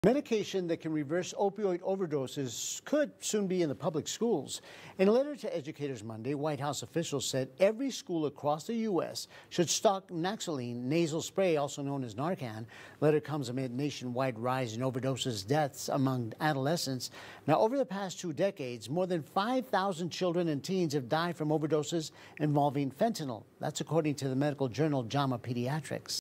Medication that can reverse opioid overdoses could soon be in the public schools. In a letter to educators Monday, White House officials said every school across the U.S. should stock naloxone nasal spray, also known as Narcan. The letter comes amid nationwide rise in overdoses deaths among adolescents. Now, over the past 2 decades, more than 5,000 children and teens have died from overdoses involving fentanyl. That's according to the medical journal JAMA Pediatrics.